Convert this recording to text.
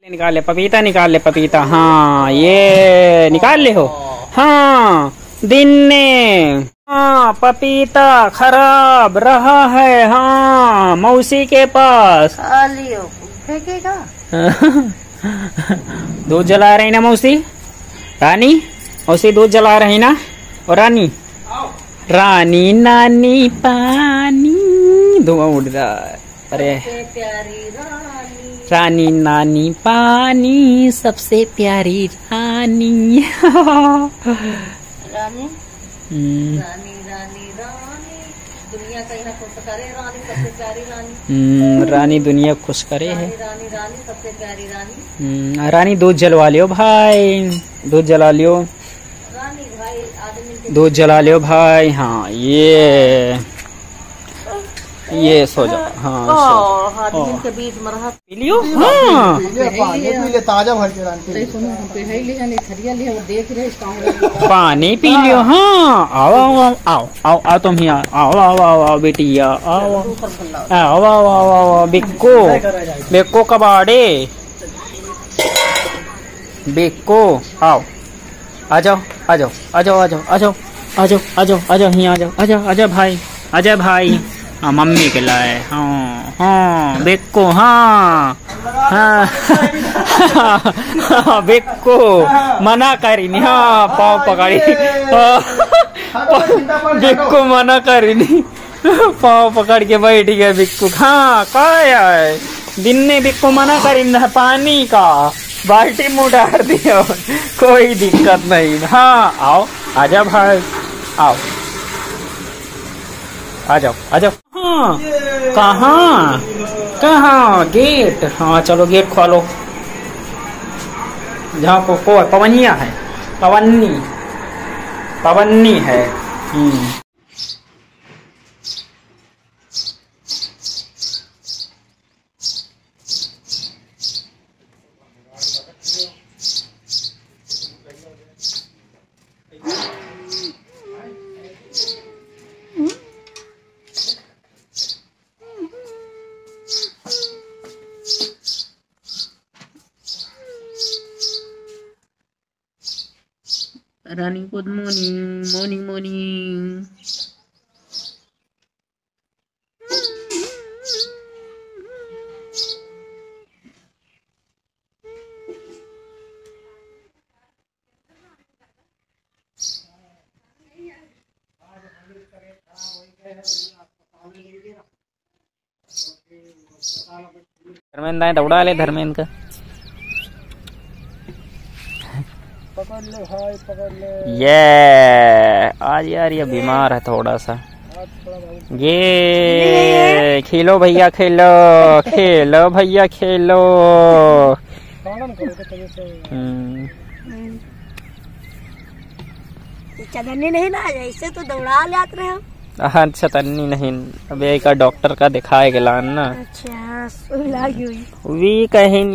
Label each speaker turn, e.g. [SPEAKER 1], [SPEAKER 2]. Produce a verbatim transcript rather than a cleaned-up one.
[SPEAKER 1] निकाल ले पपीता, निकाल ले पपीता। हाँ ये निकाल ले हो। हाँ दिन्ने। हाँ पपीता खराब रहा है। हाँ मौसी के पास।
[SPEAKER 2] लियो फेंकेगा।
[SPEAKER 1] दूध जला रही ना मौसी? रानी मौसी दूध जला रही ना? और रानी रानी नानी पानी धुआं उड़ रहा है। अरे
[SPEAKER 2] प्यारी रानी
[SPEAKER 1] रानी नानी पानी सबसे प्यारी रानी।
[SPEAKER 2] रानी
[SPEAKER 1] हम्म,
[SPEAKER 2] रानी रानी रानी दुनिया कहीं ना खुश करे। रानी सबसे प्यारी रानी।
[SPEAKER 1] हम्म, रानी दुनिया खुश करे है।
[SPEAKER 2] रानी रानी रानी सबसे प्यारी रानी।
[SPEAKER 1] हम्म, रानी दूध जलवा लियो भाई, दूध जला लियो,
[SPEAKER 2] रानी भाई आदमी के
[SPEAKER 1] दूध जला लियो भाई। हाँ ये ये सो जाओ। हाँ सो
[SPEAKER 2] ओ, आदमी के बीच में रहा।
[SPEAKER 1] पी लियो। हाँ
[SPEAKER 3] ताजा भर के रानी
[SPEAKER 1] पानी पी लियो। हाँ आओ आओ आओ आओ आओ आओ तुम ही आओ आओ आओ आओ आओ बेटिया आओ आओ आओ आओ आओ बिक्को बिक्को कबाड़े बिक्को आओ आ जाओ आ जाओ आ जाओ आ जाओ आ जाओ आ जाओ आ जाओ आ जाओ आ जाओ आ जाओ आ जाओ भाई आ जाओ भाई। हाँ मम्मी के लाए। हाँ हाँ बिक्को। हाँ हाँ हाँ बिक्को मना करी नहीं। हाँ पाँव पकड़ी। बिक्को मना करी नहीं, पाँव पकड़ के बैठ गया बिक्को। हाँ क्या है दिन ने बिक्को मना करी ना पानी का, बाल्टी मुँह डाल दिया, कोई दिक्कत नहीं। हाँ आओ आजा भाई आओ आ जाओ आ जाओ। हाँ कहाँ कहाँ गेट? हाँ चलो गेट खोलो। जहाँ को, को पवनिया है, पवन्नी पवन्नी है। हम्म Rani good morning morning morning. Dharmendra आए दौड़ा ले धर्मेंद्र का।
[SPEAKER 3] पकड़ ले भाई पकड़ ले।
[SPEAKER 1] ये आज यार ये बीमार है थोड़ा सा। ये खेलो भैया खेलो खेलो भैया खेलो। हम्म
[SPEAKER 2] चदन्नी नहीं ना ऐसे तो दौड़ा ले आते रहे।
[SPEAKER 1] अच्छा तन्नी नहीं, अब एक डॉक्टर का दिखाए गला ना।
[SPEAKER 2] अच्छा सुई लगी हुई
[SPEAKER 1] वी कहीं